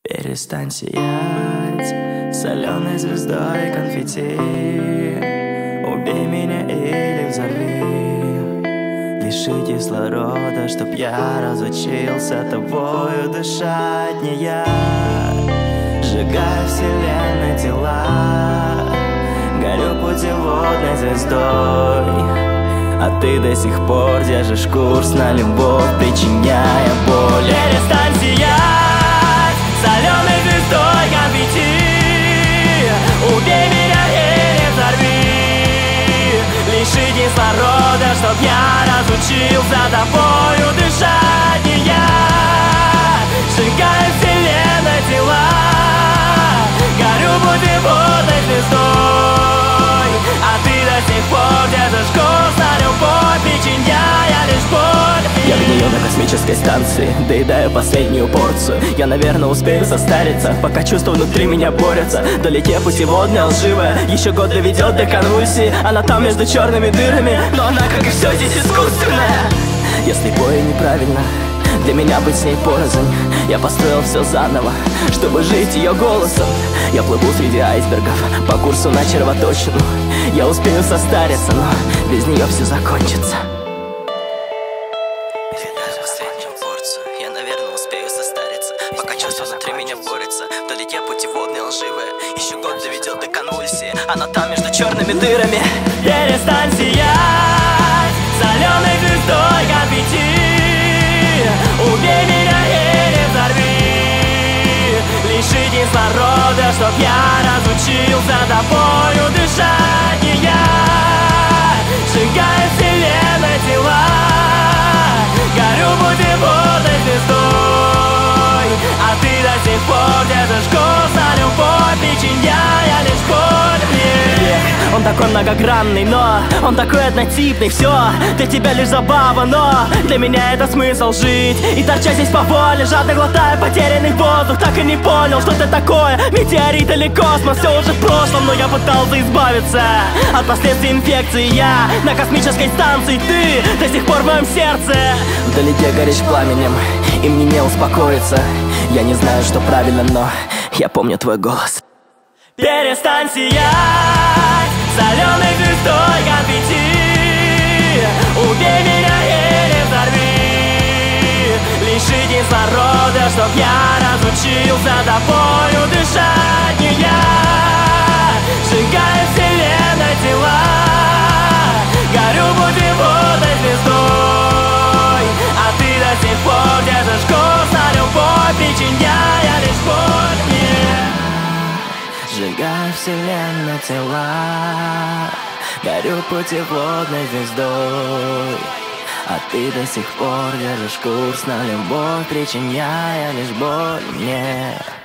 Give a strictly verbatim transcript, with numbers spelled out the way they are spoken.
Перестань сиять соленой звездой конфетти. Убей меня или взорви. Лиши кислорода, чтоб я разучился тобою дышать. Не я, сжигаю вселенной тела, горю путеводной звездой. А ты до сих пор держишь курс на любовь, причиняя боль. Перестань сиять соленой звездой конфетти. Убей меня или взорви. Лиши кислорода, чтоб я разучился тобою дышать. Не я, сжигаю вселенной тела, горю путеводной звездой. А ты до сих пор держишь курс на любовь, причиняя лишь боль. Я гнию на космической станции, доедаю последнюю порцию. Я, наверное, успею состариться, пока чувства внутри меня борются. Вдалеке путеводная лживая, еще год доведет до конвульсии. Она там между черными дырами, но она, как и все здесь, искусственная. Я слепой и неправильно, для меня быть с ней порознь. Я построил все заново, чтобы жить ее голосом. Я плыву среди айсбергов по курсу на червоточину. Я успею состариться, но без нее все закончится. Передаю последнюю порцию, я, наверное, успею состариться, пока чувства внутри меня борются. Вдалеке путеводная лживая, еще год доведет до конвульсии. Она там между черными дырами. Перестань сиять соленой звездой конфетти. Убей меня или взорви. Лиши кислорода, чтоб я разучился тобою дышать. Не я, сжигаю вселенной тела, горю путеводной звездой. А ты до сих пор держишь курс на любовь, причиняя лишь боль мне. Он такой многогранный, но он такой однотипный. Все для тебя лишь забава, но для меня это смысл жить. И торчать здесь по воле, жадно глотая потерянный воздух. Так и не понял, что ты такое, метеорит или космос. Все уже в прошлом, но я пытался избавиться от последствий инфекции. Я на космической станции, ты до сих пор в моем сердце. Вдалеке горишь пламенем, и мне не успокоиться. Я не знаю, что правильно, но я помню твой голос. Перестань сиять соленой звездой конфетти. Убей меня или взорви. Лиши кислорода, чтоб я разучился тобою дышать. Не я, сжигаю вселенной тела, горю путеводной звездой. А ты до сих пор держишь курс на любовь, причиняя лишь боль мне. Сжигаю вселенной тела, горю путеводной звездой. А ты до сих пор держишь курс на любовь, причиняя лишь боль мне.